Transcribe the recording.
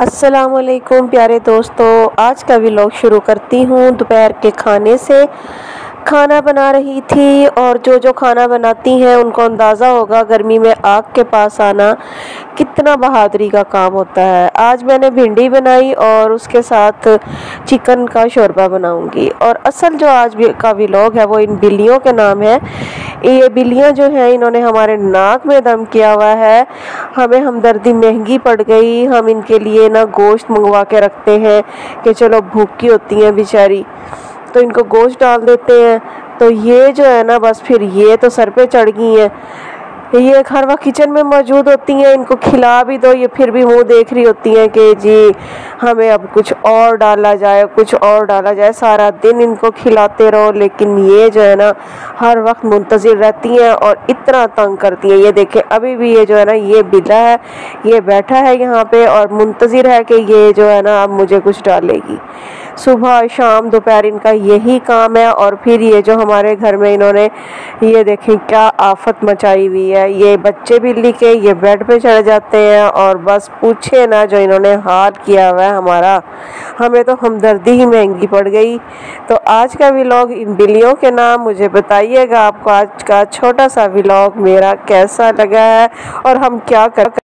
अस्सलामुअलैकुम प्यारे दोस्तों, आज का व्लॉग शुरू करती हूँ दोपहर के खाने से। खाना बना रही थी और जो खाना बनाती हैं उनको अंदाज़ा होगा गर्मी में आग के पास आना कितना बहादुरी का काम होता है। आज मैंने भिंडी बनाई और उसके साथ चिकन का शोरबा बनाऊंगी। और असल जो आज का व्लॉग है वो इन बिल्लियों के नाम है। ये बिल्लियाँ जो हैं इन्होंने हमारे नाक में दम किया हुआ है। हमें हमदर्दी महंगी पड़ गई। हम इनके लिए ना गोश्त मंगवा के रखते हैं कि चलो भूखी होती हैं बेचारी, तो इनको गोश्त डाल देते हैं। तो ये जो है ना बस फिर ये तो सर पे चढ़ गई हैं। ये हर वक्त किचन में मौजूद होती हैं, इनको खिला भी दो ये फिर भी मुंह देख रही होती हैं कि जी हमें अब कुछ और डाला जाए, कुछ और डाला जाए। सारा दिन इनको खिलाते रहो, लेकिन ये जो है ना हर वक्त मुंतज़िर रहती हैं और इतना तंग करती हैं। ये देखें अभी भी ये जो है ना ये बिल्ला है, ये बैठा है यहाँ पे और मुंतज़िर है कि ये जो है ना अब मुझे कुछ डालेगी। सुबह शाम दोपहर इनका यही काम है। और फिर ये जो हमारे घर में इन्होंने ये देखें क्या आफत मचाई हुई है। ये बच्चे बिल्ली के ये बेड पे चढ़ जाते हैं और बस पूछे ना जो इन्होंने हाल किया हुआ है हमारा, हमें तो हमदर्दी ही महंगी पड़ गई। तो आज का व्लॉग इन बिल्लियों के नाम, मुझे बताइएगा आपको आज का छोटा सा व्लॉग मेरा कैसा लगा है और हम क्या कर